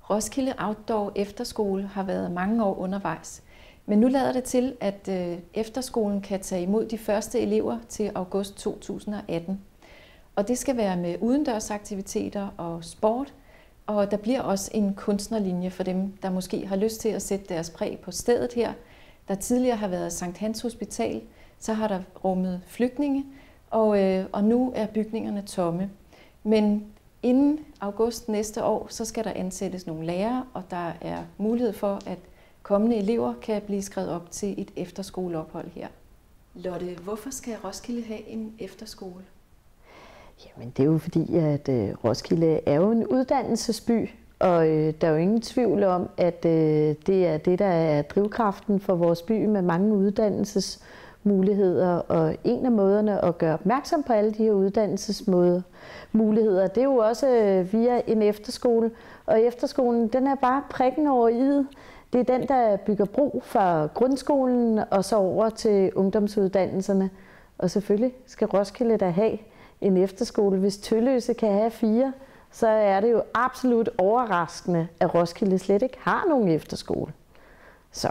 Roskilde Outdoor Efterskole har været mange år undervejs, men nu lader det til, at efterskolen kan tage imod de første elever til august 2018. Og det skal være med udendørsaktiviteter og sport, og der bliver også en kunstnerlinje for dem, der måske har lyst til at sætte deres præg på stedet her. Der tidligere har været Sankt Hans Hospital, så har der rummet flygtninge, og nu er bygningerne tomme. Men inden august næste år, så skal der ansættes nogle lærere, og der er mulighed for, at kommende elever kan blive skrevet op til et efterskoleophold her. Lotte, hvorfor skal Roskilde have en efterskole? Jamen det er jo fordi, at Roskilde er jo en uddannelsesby, og der er jo ingen tvivl om, at det er det, der er drivkraften for vores by med mange uddannelsesmuligheder. Og en af måderne at gøre opmærksom på alle de her uddannelsesmuligheder, det er jo også via en efterskole. Og efterskolen, den er bare prikken over i'et. Det er den, der bygger bro fra grundskolen og så over til ungdomsuddannelserne. Og selvfølgelig skal Roskilde da have en efterskole. Hvis Tølløse kan have 4, så er det jo absolut overraskende, at Roskilde slet ikke har nogen efterskole. Så.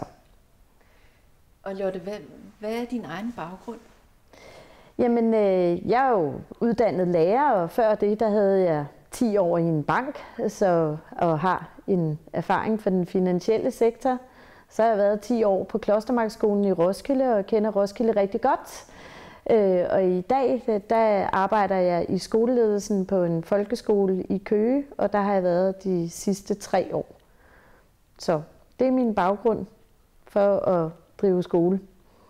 Og Lotte, hvad er din egen baggrund? Jamen, jeg er jo uddannet lærer, og før det, der havde jeg 10 år i en bank, og har en erfaring fra den finansielle sektor. Så har jeg været 10 år på Klostermarkskolen i Roskilde, og kender Roskilde rigtig godt. Og i dag, der arbejder jeg i skoleledelsen på en folkeskole i Køge, og der har jeg været de sidste 3 år. Så det er min baggrund for at drive skole.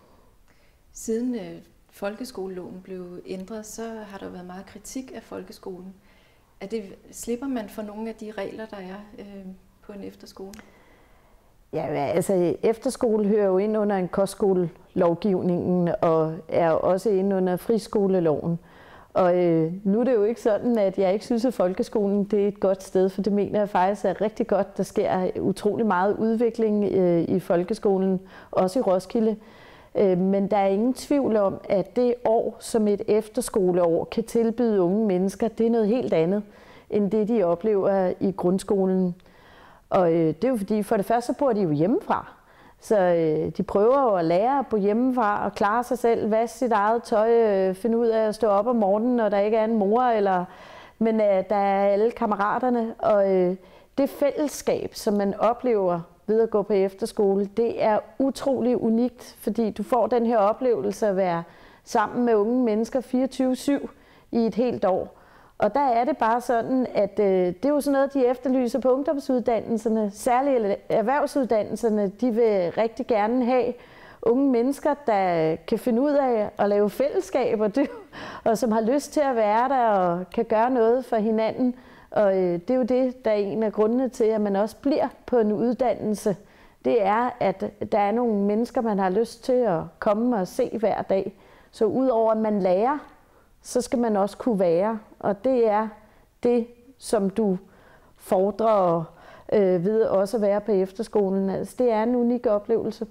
Siden folkeskoleloven blev ændret, så har der været meget kritik af folkeskolen. Slipper man for nogle af de regler, der er på en efterskole? Ja, altså efterskole hører jo ind under en kostskolelovgivningen og er også ind under friskoleloven. Og nu er det jo ikke sådan, at jeg ikke synes, at folkeskolen det er et godt sted, for det mener jeg faktisk er rigtig godt. Der sker utrolig meget udvikling i folkeskolen, også i Roskilde. Men der er ingen tvivl om, at det år, som et efterskoleår kan tilbyde unge mennesker, det er noget helt andet, end det de oplever i grundskolen. Og det er jo fordi, for det første så bor de jo hjemmefra. Så de prøver jo at lære at bo hjemmefra og klare sig selv, vaske sit eget tøj, finde ud af at stå op om morgenen, når der ikke er en mor, men der er alle kammeraterne. Og det fællesskab, som man oplever ved at gå på efterskole, det er utrolig unikt, fordi du får den her oplevelse at være sammen med unge mennesker 24/7 i et helt år. Og der er det bare sådan, at det er jo sådan noget, de efterlyser på ungdomsuddannelserne. Særligt erhvervsuddannelserne, de vil rigtig gerne have unge mennesker, der kan finde ud af at lave fællesskaber, og som har lyst til at være der og kan gøre noget for hinanden. Og det er jo det, der er en af grundene til, at man også bliver på en uddannelse. Det er, at der er nogle mennesker, man har lyst til at komme og se hver dag. Så udover at man lærer, så skal man også kunne være. Og det er det, som du fordrer ved også at være på efterskolen. Altså, det er en unik oplevelse.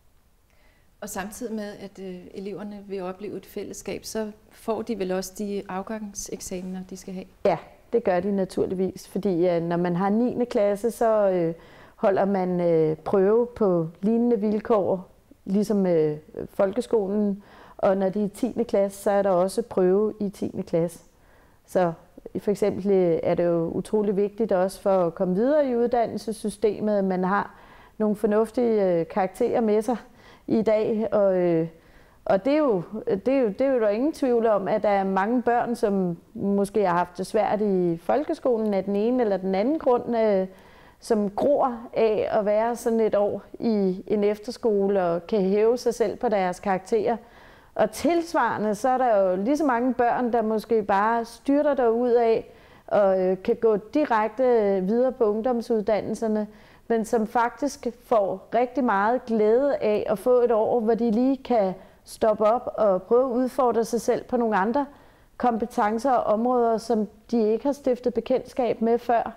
Og samtidig med, at eleverne vil opleve et fællesskab, så får de vel også de afgangseksamener, de skal have? Ja, det gør de naturligvis. Fordi når man har 9. klasse, så holder man prøve på lignende vilkår, ligesom folkeskolen. Og når de er i 10. klasse, så er der også prøve i 10. klasse. Så for eksempel er det jo utrolig vigtigt også for at komme videre i uddannelsessystemet, at man har nogle fornuftige karakterer med sig i dag. Og det er jo der ingen tvivl om, at der er mange børn, som måske har haft det svært i folkeskolen af den ene eller den anden grund, som gror af at være sådan et år i en efterskole og kan hæve sig selv på deres karakterer. Og tilsvarende, så er der jo lige så mange børn, der måske bare styrter derud af og kan gå direkte videre på ungdomsuddannelserne, men som faktisk får rigtig meget glæde af at få et år, hvor de lige kan stoppe op og prøve at udfordre sig selv på nogle andre kompetencer og områder, som de ikke har stiftet bekendtskab med før.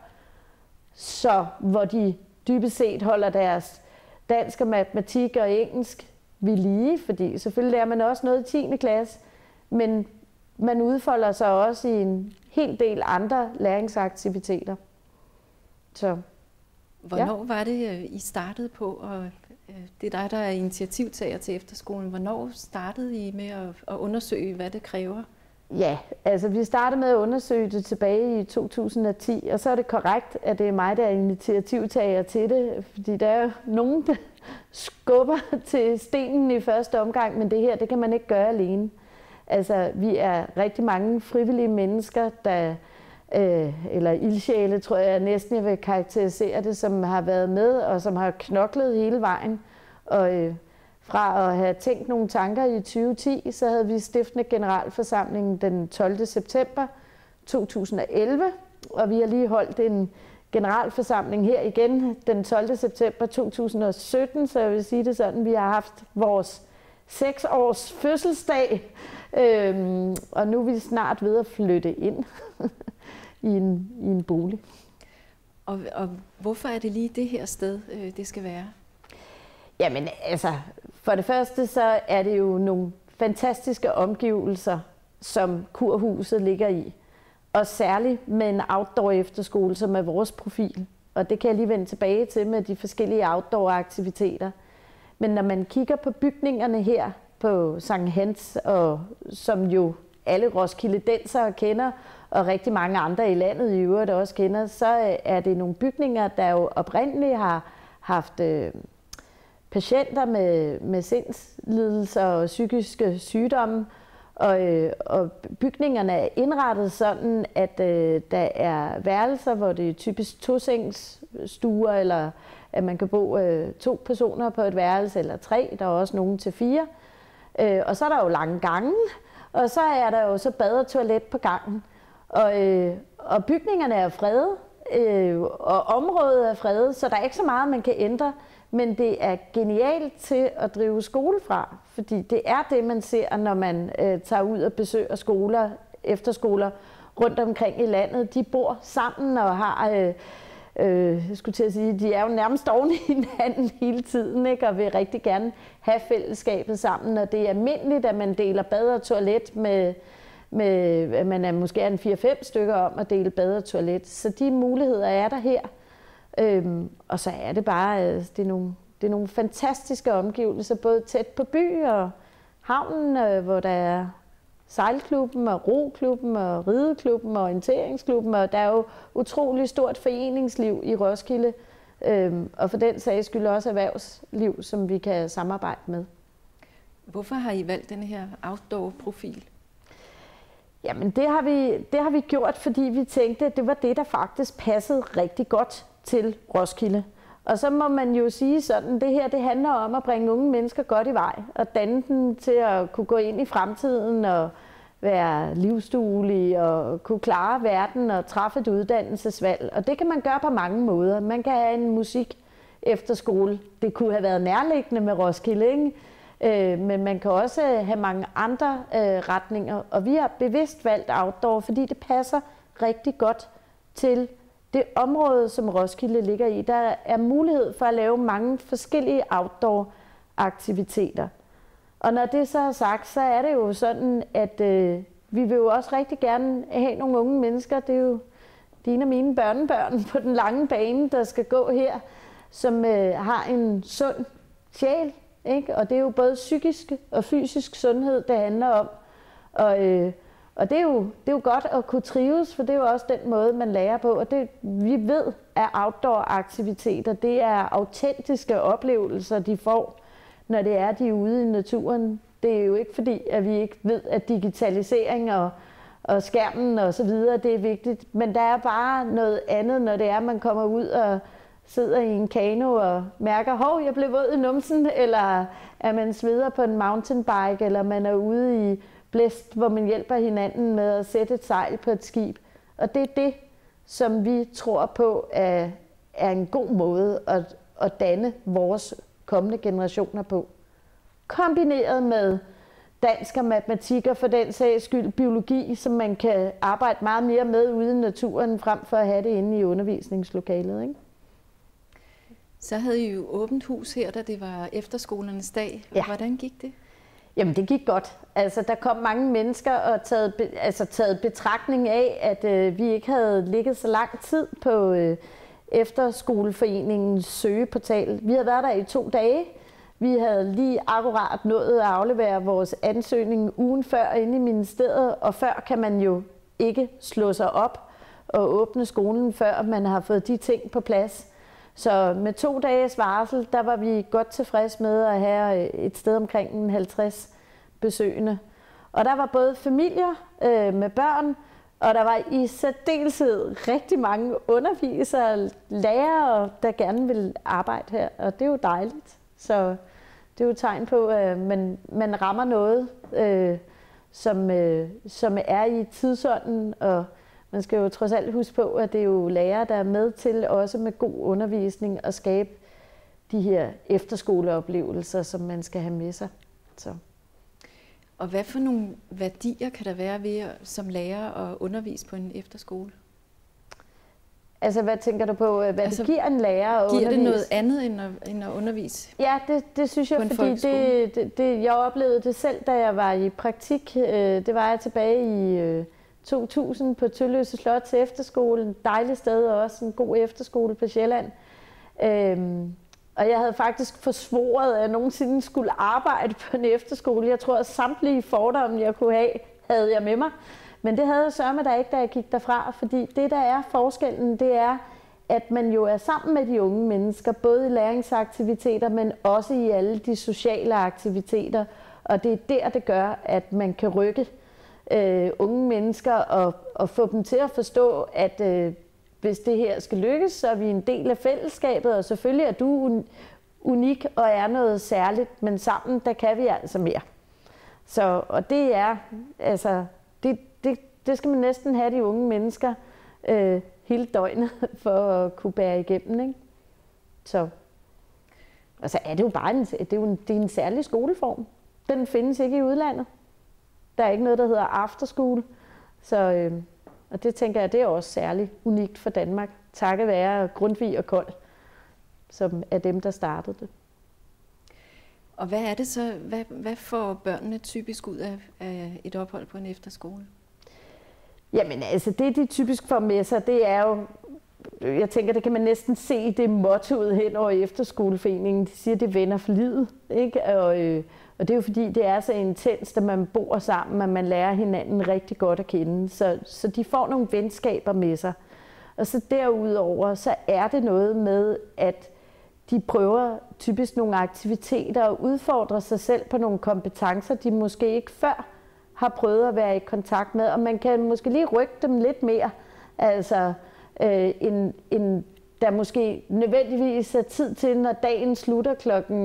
Så hvor de dybest set holder deres dansk og matematik og engelsk ved lige, fordi selvfølgelig lærer man også noget i 10. klasse, men man udfolder sig også i en hel del andre læringsaktiviteter. Så Hvornår var det, I startede på, og det er dig, der er initiativtager til efterskolen. Hvornår startede I med at undersøge, hvad det kræver? Ja, altså vi startede med at undersøge det tilbage i 2010, og så er det korrekt, at det er mig, der er initiativtager til det, fordi der er nogen, der skubber til stenen i første omgang, men det her, det kan man ikke gøre alene. Altså, vi er rigtig mange frivillige mennesker, der, eller ildsjæle, tror jeg næsten, jeg vil karakterisere det, som har været med, og som har knoklet hele vejen. Og fra at have tænkt nogle tanker i 2010, så havde vi stiftende generalforsamling den 12. september 2011, og vi har lige holdt en generalforsamling her igen den 12. september 2017, så jeg vil sige det sådan, vi har haft vores 6 års fødselsdag, og nu er vi snart ved at flytte ind i en bolig. Og hvorfor er det lige det her sted, det skal være? Jamen altså, for det første så er det jo nogle fantastiske omgivelser, som kurhuset ligger i. Og særligt med en outdoor efterskole, som er vores profil. Og det kan jeg lige vende tilbage til med de forskellige outdoor aktiviteter. Men når man kigger på bygningerne her på Sankt Hans, og som jo alle roskildensere kender, og rigtig mange andre i landet i øvrigt også kender, så er det nogle bygninger, der jo oprindeligt har haft patienter med sindslidelser og psykiske sygdomme, og bygningerne er indrettet sådan, at der er værelser, hvor det er typisk tosengsstuer, eller at man kan bo 2 personer på et værelse, eller 3, der er også nogen til 4. Og så er der jo lange gange, og så er der jo så bad og toilet på gangen. Og bygningerne er fredet, og området er fredet, så der er ikke så meget, man kan ændre. Men det er genialt til at drive skole fra, fordi det er det, man ser, når man tager ud og besøger skoler, efterskoler rundt omkring i landet. De bor sammen og har, jeg skulle til at sige, de er jo nærmest oven i hinanden hele tiden, ikke? Og vil rigtig gerne have fællesskabet sammen. Og det er almindeligt, at man deler bad og toilet med man er måske en 4-5 stykker om at dele bad og toilet. Så de muligheder er der her. Og så er det bare, det er nogle fantastiske omgivelser, både tæt på by og havnen, hvor der er sejlklubben og roklubben og rideklubben og orienteringsklubben, og der er jo utrolig stort foreningsliv i Roskilde, og for den sags skyld også erhvervsliv, som vi kan samarbejde med. Hvorfor har I valgt den her outdoor-profil? Jamen det har vi gjort, fordi vi tænkte, at det var det, der faktisk passede rigtig godt til Roskilde. Og så må man jo sige sådan, det her det handler om at bringe unge mennesker godt i vej, og danne dem til at kunne gå ind i fremtiden og være livsduelige og kunne klare verden og træffe et uddannelsesvalg. Og det kan man gøre på mange måder. Man kan have en musik efterskole. Det kunne have været nærliggende med Roskilde, ikke? Men man kan også have mange andre retninger. Og vi har bevidst valgt outdoor, fordi det passer rigtig godt til det område, som Roskilde ligger i. Der er mulighed for at lave mange forskellige outdoor-aktiviteter. Og når det så er sagt, så er det jo sådan, at vi vil jo også rigtig gerne have nogle unge mennesker. Det er jo dine og mine børnebørn på den lange bane, der skal gå her, som har en sund sjæl. Ikke? Og det er jo både psykisk og fysisk sundhed, det handler om. Og det er jo godt at kunne trives, for det er jo også den måde, man lærer på. Og det vi ved af outdoor-aktiviteter, det er autentiske oplevelser, de får, når det er, de er ude i naturen. Det er jo ikke fordi, at vi ikke ved, at digitalisering og skærmen og så videre, det er vigtigt. Men der er bare noget andet, når det er, at man kommer ud og sidder i en kano og mærker, hov, jeg blev våd i numsen, eller at man sveder på en mountainbike, eller man er ude i blæst, hvor man hjælper hinanden med at sætte et sejl på et skib. Og det er det, som vi tror på er en god måde at danne vores kommende generationer på. Kombineret med dansk og matematik, og for den sags skyld biologi, som man kan arbejde meget mere med ude i naturen, frem for at have det inde i undervisningslokalet, ikke? Så havde I jo åbent hus her, da det var efterskolernes dag. Ja. Hvordan gik det? Jamen det gik godt. Altså der kom mange mennesker og taget betragtning af, at vi ikke havde ligget så lang tid på Efterskoleforeningens søgeportal. Vi havde været der i 2 dage. Vi havde lige akkurat nået at aflevere vores ansøgning ugen før inde i ministeriet, og før kan man jo ikke slå sig op og åbne skolen, før man har fået de ting på plads. Så med 2 dages varsel, der var vi godt tilfreds med at have et sted omkring 50 besøgende. Og der var både familier med børn, og der var i særdeleshed rigtig mange undervisere, lærere, der gerne ville arbejde her, og det er jo dejligt. Så det er jo et tegn på, at man rammer noget, som er i tidsånden, og man skal jo trods alt huske på, at det er jo lærere, der er med til også med god undervisning at skabe de her efterskoleoplevelser, som man skal have med sig. Så. Og hvad for nogle værdier kan der være ved som lærer at undervise på en efterskole? Altså, hvad tænker du på, hvad det giver en lærer at undervise? Giver det noget andet end at undervise? Ja, det synes jeg, fordi jeg oplevede det selv, da jeg var i praktik. Det var jeg tilbage i 2000 på Tølløse Slot til efterskole. Et dejligt sted og også en god efterskole på Sjælland. Og jeg havde faktisk forsvoret, at jeg nogensinde skulle arbejde på en efterskole. Jeg tror, at samtlige fordomme, jeg kunne have, havde jeg med mig. Men det havde jeg sørme da ikke, da jeg gik derfra. Fordi det, der er forskellen, det er, at man jo er sammen med de unge mennesker, både i læringsaktiviteter, men også i alle de sociale aktiviteter. Og det er der, det gør, at man kan rykke unge mennesker og få dem til at forstå, at hvis det her skal lykkes, så er vi en del af fællesskabet, og selvfølgelig er du unik og er noget særligt, men sammen, der kan vi altså mere. Så, og det er, altså, det skal man næsten have de unge mennesker hele døgnet for at kunne bære igennem, ikke? Så, og så er det jo bare det er en særlig skoleform. Den findes ikke i udlandet. Der er ikke noget, der hedder afterskole. Så, og det tænker jeg, det er også særligt unikt for Danmark. Takket være Grundtvig og Kold, som er dem, der startede det. Og hvad er det så, hvad får børnene typisk ud af et ophold på en efterskole? Jamen altså, det de typisk får med sig, det er jo, jeg tænker, det kan man næsten se det mottoet hen over efterskoleforeningen. De siger, det vender for livet, ikke? Og det er jo fordi, det er så intenst, at man bor sammen, at man lærer hinanden rigtig godt at kende. Så de får nogle venskaber med sig. Og så derudover, så er det noget med, at de prøver typisk nogle aktiviteter og udfordrer sig selv på nogle kompetencer, de måske ikke før har prøvet at være i kontakt med. Og man kan måske lige rykke dem lidt mere, altså end der måske nødvendigvis er tid til, når dagen slutter kl. 15.45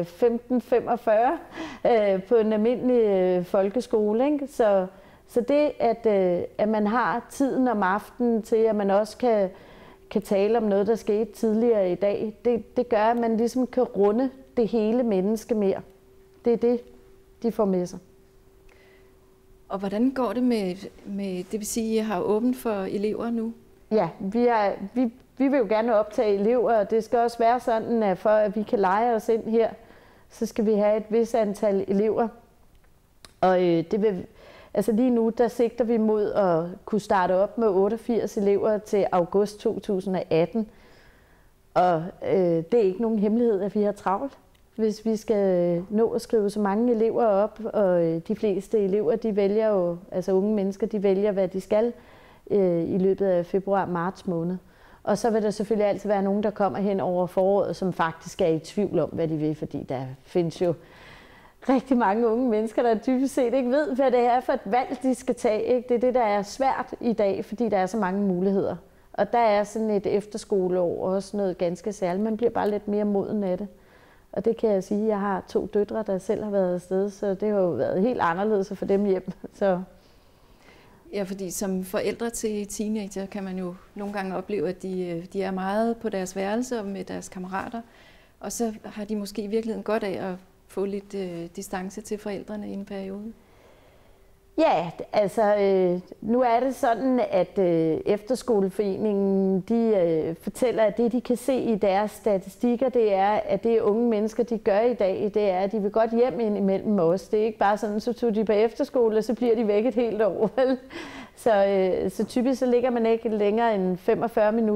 på en almindelig folkeskole, ikke? Så det, at man har tiden om aftenen til, at man også kan tale om noget, der skete tidligere i dag, det gør, at man ligesom kan runde det hele menneske mere. Det er det, de får med sig. Og hvordan går det med det vil sige, at I har åbent for elever nu? Ja, vi vil jo gerne optage elever, og det skal også være sådan, at for at vi kan lege os ind her, så skal vi have et vis antal elever. Og det vil, altså lige nu, der sigter vi mod at kunne starte op med 88 elever til august 2018. Og det er ikke nogen hemmelighed, at vi har travlt, hvis vi skal nå at skrive så mange elever op. Og de fleste elever, de vælger jo, altså unge mennesker, de vælger, hvad de skal i løbet af februar-marts måned. Og så vil der selvfølgelig altid være nogen, der kommer hen over foråret, som faktisk er i tvivl om, hvad de vil, fordi der findes jo rigtig mange unge mennesker, der dybest set ikke ved, hvad det er for et valg, de skal tage. Ikke? Det er det, der er svært i dag, fordi der er så mange muligheder. Og der er sådan et efterskoleår også noget ganske særligt. Man bliver bare lidt mere moden af det. Og det kan jeg sige, jeg har 2 døtre, der selv har været afsted, så det har jo været helt anderledes at få dem hjem. Så. Ja, fordi som forældre til teenager kan man jo nogle gange opleve, at de er meget på deres værelse og med deres kammerater. Og så har de måske i virkeligheden godt af at få lidt distance til forældrene i en periode. Ja, altså nu er det sådan, at Efterskoleforeningen de fortæller, at det de kan se i deres statistikker, det er, at det unge mennesker de gør i dag, det er, at de vil godt hjem ind imellem os. Det er ikke bare sådan, så tog de på efterskole, og så bliver de væk et helt år. Så typisk så ligger man ikke længere end 45 minutter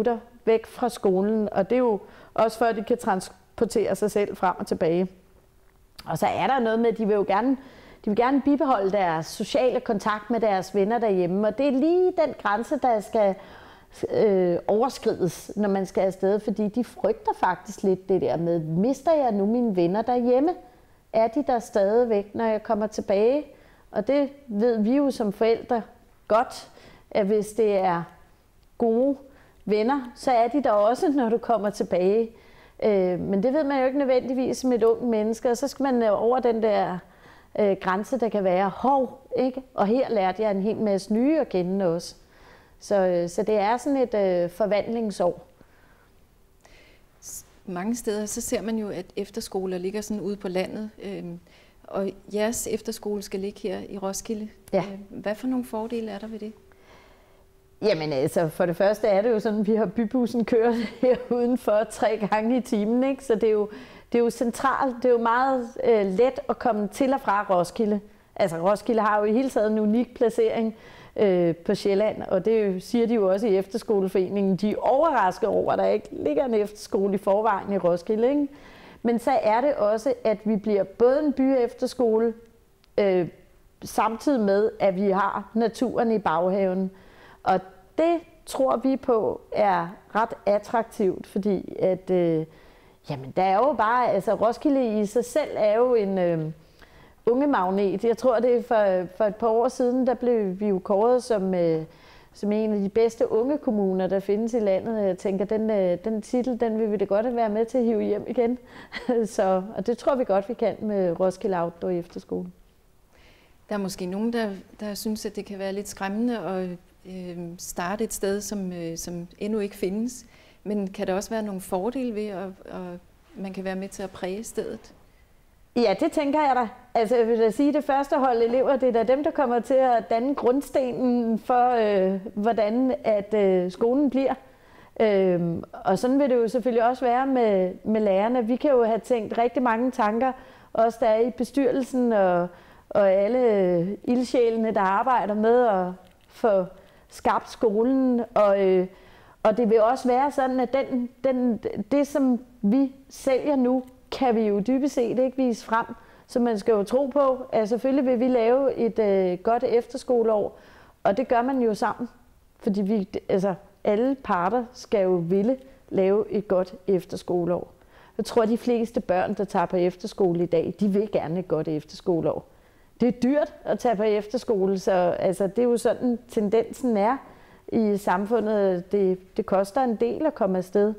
væk fra skolen, og det er jo også for, at de kan transportere sig selv frem og tilbage. Og så er der noget med, at de vil gerne bibeholde deres sociale kontakt med deres venner derhjemme, og det er lige den grænse, der skal overskrides, når man skal afsted, fordi de frygter faktisk lidt det der med, mister jeg nu mine venner derhjemme? Er de der stadigvæk, når jeg kommer tilbage? Og det ved vi jo som forældre godt, at hvis det er gode venner, så er de der også, når du kommer tilbage. Men det ved man jo ikke nødvendigvis med et ungt menneske, og så skal man over den der grænse, der kan være hård, ikke? Og her lærte jeg en hel masse nye at kende også. Så det er sådan et forvandlingsår. Mange steder så ser man jo, at efterskoler ligger sådan ude på landet, og jeres efterskole skal ligge her i Roskilde. Ja. Hvad for nogle fordele er der ved det? Jamen altså, for det første er det jo sådan, at vi har bybussen kørt her udenfor 3 gange i timen, ikke? Så det er jo centralt, det er jo meget let at komme til og fra Roskilde. Altså Roskilde har jo i hele taget en unik placering på Sjælland, og det siger de jo også i efterskoleforeningen. De er overrasket over, at der ikke ligger en efterskole i forvejen i Roskilde, ikke? Men så er det også, at vi bliver både en by-efterskole, samtidig med, at vi har naturen i baghaven. Og det tror vi på er ret attraktivt, fordi at, jamen, der er jo bare, altså Roskilde i sig selv er jo en ungemagnet. Jeg tror, det er for et par år siden, der blev vi jo kåret som en af de bedste unge kommuner, der findes i landet. Jeg tænker, den titel, den vil vi da godt være med til at hive hjem igen. Og det tror vi godt, vi kan med Roskilde Outdoor Efterskole. Der er måske nogen, der synes, at det kan være lidt skræmmende at starte et sted, som endnu ikke findes. Men kan der også være nogle fordele ved, at man kan være med til at præge stedet? Ja, det tænker jeg da. Altså, jeg vil da sige, at det første hold elever, det er da dem, der kommer til at danne grundstenen for, hvordan at skolen bliver. Og sådan vil det jo selvfølgelig også være med lærerne. Vi kan jo have tænkt rigtig mange tanker, også der er i bestyrelsen og alle ildsjælene, der arbejder med at få skabt skolen. Og det vil også være sådan, at det, som vi sælger nu, kan vi jo dybest set ikke vise frem. Så man skal jo tro på, at selvfølgelig vil vi lave et godt efterskoleår, og det gør man jo sammen. Fordi alle parter skal jo ville lave et godt efterskoleår. Jeg tror, at de fleste børn, der tager på efterskole i dag, de vil gerne et godt efterskoleår. Det er dyrt at tage på efterskole, så altså, det er jo sådan, tendensen er i samfundet. Det koster en del at komme afsted.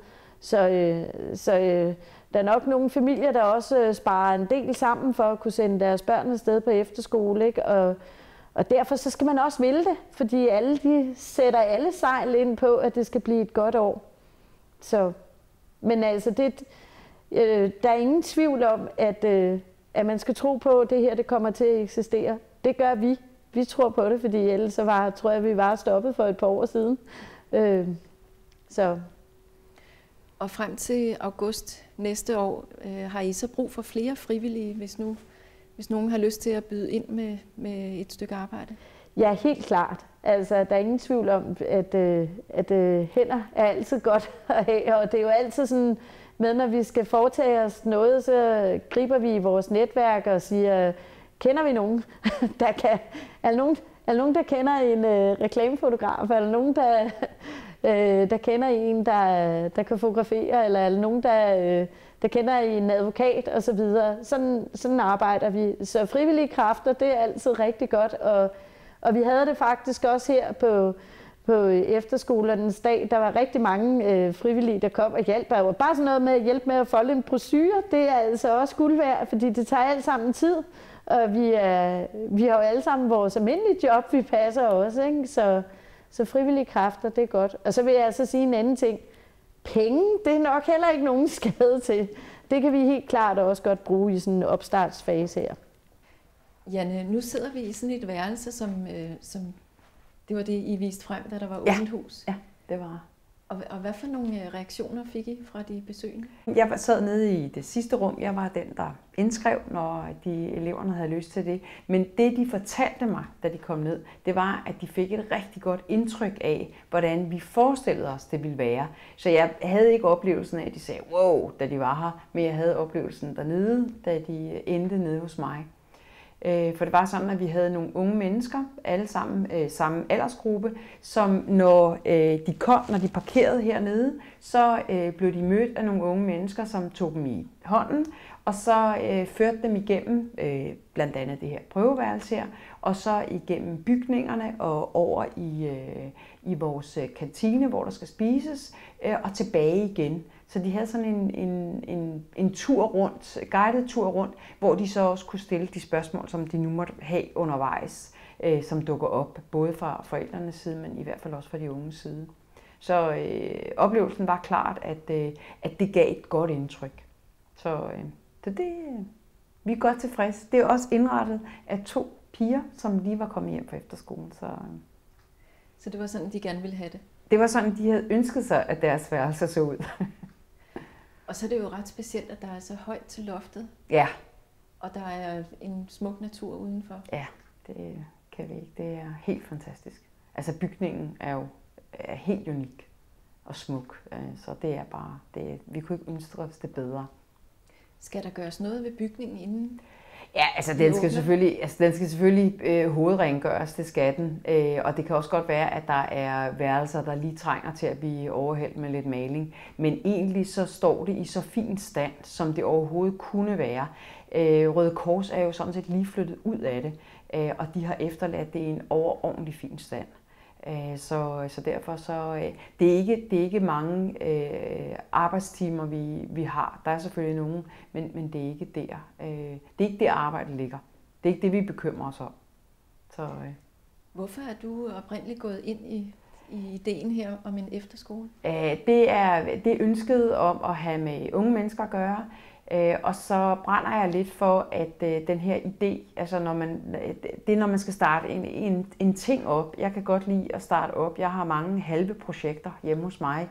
Så der er nok nogle familier, der også sparer en del sammen for at kunne sende deres børn afsted på efterskole, ikke? Og derfor så skal man også ville det, fordi de sætter alle sejl ind på, at det skal blive et godt år. Men altså, der er ingen tvivl om, at man skal tro på, at det her det kommer til at eksistere. Det gør vi. Vi tror på det, fordi ellers tror jeg, vi var stoppet for et par år siden. Og frem til august næste år har I så brug for flere frivillige, hvis nogen har lyst til at byde ind med et stykke arbejde? Ja, helt klart. Altså, der er ingen tvivl om, at hænder er altid godt at have, og det er jo altid sådan med, når vi skal foretage os noget, så griber vi i vores netværk og siger, kender vi nogen, der kan... Er der nogen, der kender en reklamefotograf? Er der nogen, der kender en, der kan fotografere? Eller er der nogen, der kender en advokat osv.? Sådan arbejder vi. Så frivillige kræfter, det er altid rigtig godt. Og vi havde det faktisk også her på efterskolernes dag. Der var rigtig mange frivillige, der kom og hjalp. Og bare sådan noget med at hjælpe med at folde en brochure, det er altså også guld værd, fordi det tager alt sammen tid. Og vi har jo alle sammen vores almindelige job, vi passer også, ikke? Så frivillige kræfter, det er godt. Og så vil jeg altså sige en anden ting. Penge, det er nok heller ikke nogen skade til. Det kan vi helt klart også godt bruge i sådan en opstartsfase her. Janne, nu sidder vi i sådan et værelse, som det var det, I viste frem, da der var åbent hus. Ja, det var. Og hvad for nogle reaktioner fik I fra de besøgende? Jeg sad nede i det sidste rum. Jeg var den, der indskrev, når de eleverne havde lyst til det. Men det, de fortalte mig, da de kom ned, det var, at de fik et rigtig godt indtryk af, hvordan vi forestillede os, det ville være. Så jeg havde ikke oplevelsen af, at de sagde, wow, da de var her, men jeg havde oplevelsen dernede, da de endte nede hos mig. For det var sådan, at vi havde nogle unge mennesker, alle sammen samme aldersgruppe, som når de parkerede hernede, så blev de mødt af nogle unge mennesker, som tog dem i hånden, og så førte dem igennem blandt andet det her prøveværelse her, og så igennem bygningerne og over i vores kantine, hvor der skal spises, og tilbage igen. Så de havde sådan en tur rundt, guided tur rundt, hvor de så også kunne stille de spørgsmål, som de nu måtte have undervejs, som dukker op, både fra forældrenes side, men i hvert fald også fra de unges side. Så oplevelsen var klart, at det gav et godt indtryk. Så vi er godt tilfredse. Det er også indrettet af 2 piger, som lige var kommet hjem fra efterskolen. Så det var sådan, de gerne ville have det? Det var sådan, de havde ønsket sig, at deres værelser så ud. Og så er det jo ret specielt, at der er så højt til loftet. Ja. Og der er en smuk natur udenfor. Ja, det kan vi ikke. Det er helt fantastisk. Altså bygningen er jo helt unik og smuk. Så det er bare, vi kunne ikke ønske os det bedre. Skal der gøres noget ved bygningen inden? Ja, altså den skal selvfølgelig hovedrengøres, det skal den. Og det kan også godt være, at der er værelser, der lige trænger til at blive overhældt med lidt maling. Men egentlig så står det i så fin stand, som det overhovedet kunne være. Røde Kors er jo sådan set lige flyttet ud af det, og de har efterladt det i en overordentlig fin stand. Så derfor det er ikke mange arbejdstimer, vi har. Der er selvfølgelig nogen, men det er ikke der. Det er ikke der arbejdet ligger. Det er ikke det, vi bekymrer os om. Hvorfor er du oprindeligt gået ind i ideen her om en efterskole? Det er ønsket om at have med unge mennesker at gøre. Og så brænder jeg lidt for, at den her idé, altså når man skal starte en ting op. Jeg kan godt lide at starte op. Jeg har mange halve projekter hjemme hos mig.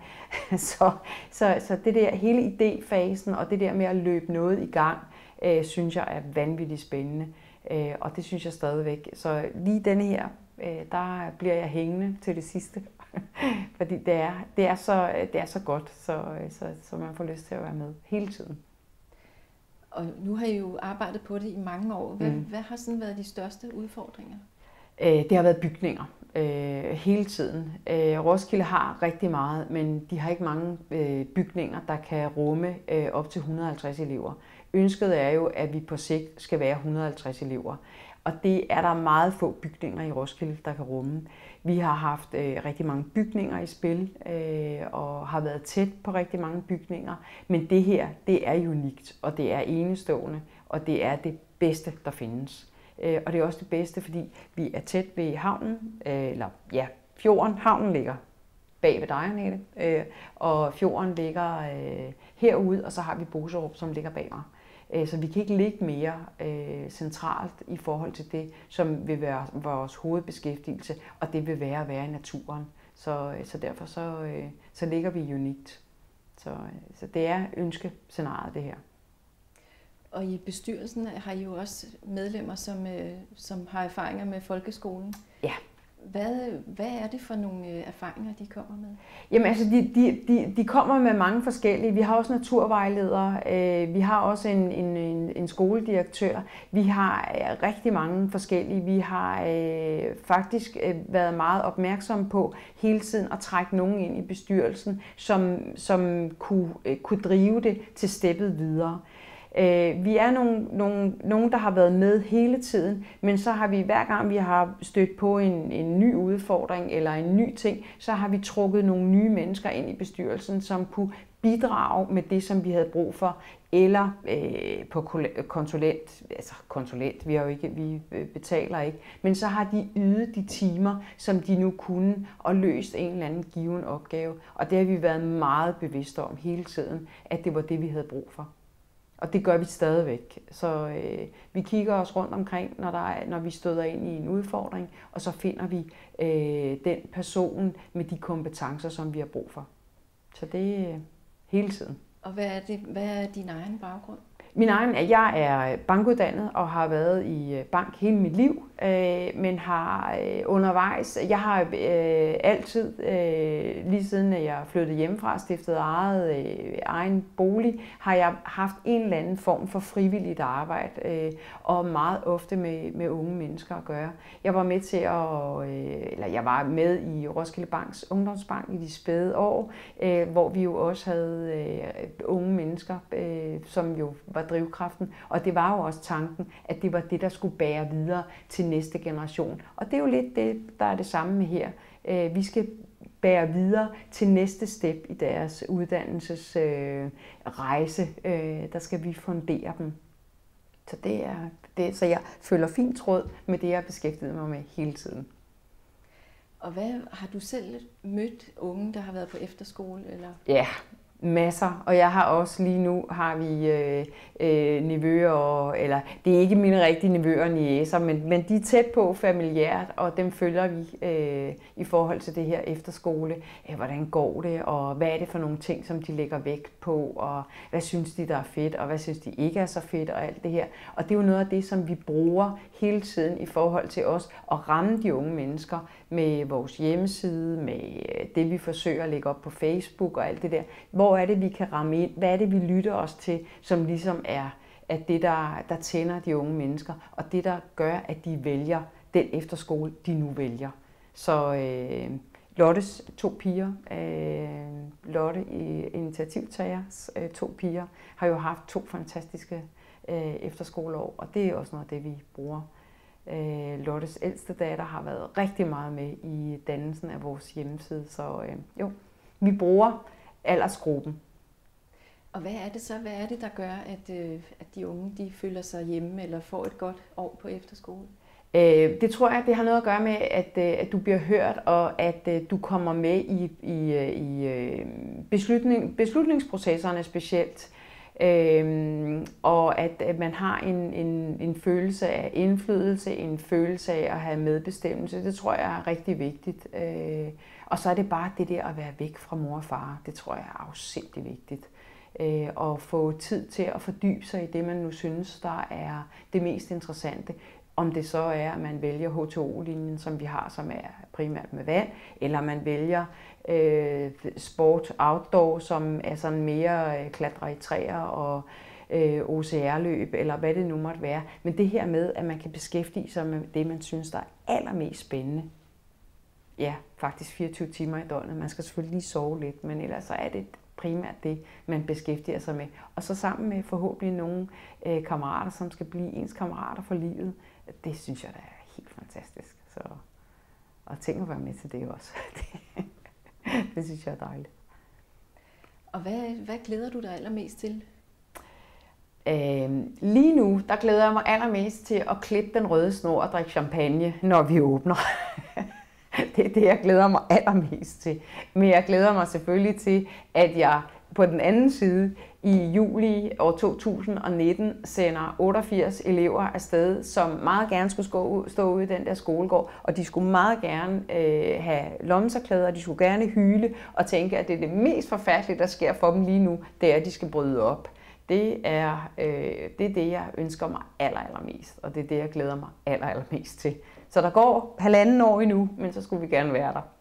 så det der hele idéfasen og det der med at løbe noget i gang, synes jeg er vanvittigt spændende. Og det synes jeg stadigvæk. Så lige denne her, der bliver jeg hængende til det sidste. Fordi det er så godt, så man får lyst til at være med hele tiden. Og nu har I jo arbejdet på det i mange år. Hvad har sådan været de største udfordringer? Det har været bygninger hele tiden. Roskilde har rigtig meget, men de har ikke mange bygninger, der kan rumme op til 150 elever. Ønsket er jo, at vi på sigt skal være 150 elever. Og det er der meget få bygninger i Roskilde, der kan rumme. Vi har haft rigtig mange bygninger i spil og har været tæt på rigtig mange bygninger. Men det her, det er unikt, og det er enestående, og det er det bedste, der findes. Og det er også det bedste, fordi vi er tæt ved havnen, fjorden. Havnen ligger bag ved dig, Annette, og fjorden ligger herude, og så har vi Boserup, som ligger bag mig. Så vi kan ikke ligge mere centralt i forhold til det, som vil være vores hovedbeskæftigelse, og det vil være at være i naturen. Så derfor så ligger vi unikt. Så det er ønskescenariet, det her. Og i bestyrelsen har I jo også medlemmer, som har erfaringer med folkeskolen. Ja. Hvad er det for nogle erfaringer, de kommer med? Jamen altså, de kommer med mange forskellige. Vi har også naturvejledere, vi har også en skoledirektør. Vi har rigtig mange forskellige. Vi har faktisk været meget opmærksomme på hele tiden at trække nogen ind i bestyrelsen, som kunne drive det til steppet videre. Vi er nogen, der har været med hele tiden, men så har vi hver gang, vi har stødt på en ny udfordring eller en ny ting, så har vi trukket nogle nye mennesker ind i bestyrelsen, som kunne bidrage med det, som vi havde brug for, eller på konsulent, vi betaler ikke, men så har de ydet de timer, som de nu kunne, og løst en eller anden given opgave. Og det har vi været meget bevidste om hele tiden, at det var det, vi havde brug for. Og det gør vi stadigvæk. Så vi kigger os rundt omkring, når vi støder ind i en udfordring, og så finder vi den person med de kompetencer, som vi har brug for. Så det er hele tiden. Og hvad er din egen baggrund? Jeg er bankuddannet og har været i bank hele mit liv, men har undervejs, jeg har altid, lige siden jeg flyttede hjemmefra og stiftede egen bolig, har jeg haft en eller anden form for frivilligt arbejde, og meget ofte med unge mennesker at gøre. Jeg var med i Roskilde Banks Ungdomsbank i de spæde år, hvor vi jo også havde unge mennesker, som jo var drivkraften, og det var jo også tanken, at det var det, der skulle bære videre til næste generation. Og det er jo lidt det, der er det samme med her. Vi skal bære videre til næste step i deres uddannelsesrejse. Der skal vi fundere dem. Så så jeg følger fint tråd med det, jeg beskæftiget mig med hele tiden. Og har du selv mødt unge, der har været på efterskole? Eller? Ja, masser, og jeg har også lige nu har vi nevøer, eller det er ikke mine rigtige nevøer og niecer, men de er tæt på familiært, og dem følger vi i forhold til det her efterskole. Hvordan går det, og hvad er det for nogle ting, som de lægger vægt på, og hvad synes de, der er fedt, og hvad synes de ikke er så fedt, og alt det her. Og det er jo noget af det, som vi bruger hele tiden i forhold til os at ramme de unge mennesker med vores hjemmeside, med det, vi forsøger at lægge op på Facebook og alt det der. Hvor er det, vi kan ramme ind? Hvad er det, vi lytter os til, som ligesom er det, der tænder de unge mennesker, og det, der gør, at de vælger den efterskole, de nu vælger. Så Lottes 2 piger, Lotte initiativtagers 2 piger, har jo haft 2 fantastiske efterskoleår, og det er også noget af det, vi bruger. Lottes ældste datter har været rigtig meget med i dannelsen af vores hjemmeside, så vi bruger aldersgruppen. Og hvad er det så? Hvad er det, der gør, at de unge de føler sig hjemme eller får et godt år på efterskole? Det tror jeg, det har noget at gøre med, at du bliver hørt, og at du kommer med i beslutningsprocesserne specielt. Og at man har en følelse af indflydelse, en følelse af at have medbestemmelse. Det tror jeg er rigtig vigtigt. Og så er det bare det der at være væk fra mor og far. Det tror jeg er afsindig vigtigt. Og få tid til at fordybe sig i det, man nu synes, der er det mest interessante. Om det så er, at man vælger HTO-linjen, som vi har, som er primært med vand, eller man vælger sport outdoor, som er sådan mere klatre i træer og OCR-løb, eller hvad det nu måtte være. Men det her med, at man kan beskæftige sig med det, man synes, der er allermest spændende. Ja, faktisk 24 timer i døgnet. Man skal selvfølgelig lige sove lidt, men ellers så er det primært det, man beskæftiger sig med. Og så sammen med forhåbentlig nogle kammerater, som skal blive ens kammerater for livet. Det synes jeg, der er helt fantastisk. Så, og tænk at være med til det også. Det synes jeg er dejligt. Og hvad glæder du dig allermest til? Lige nu, der glæder jeg mig allermest til at klippe den røde snor og drikke champagne, når vi åbner. Det er det, jeg glæder mig allermest til. Men jeg glæder mig selvfølgelig til, at jeg på den anden side i juli år 2019 sender 88 elever afsted, som meget gerne skulle stå ude i den der skolegård, og de skulle meget gerne have lommetørklæder, og de skulle gerne hyle og tænke, at det er det mest forfærdelige, der sker for dem lige nu, det er, at de skal bryde op. Det er det, jeg ønsker mig allermest, og det er det, jeg glæder mig allermest til. Så der går 1,5 år endnu, men så skulle vi gerne være der.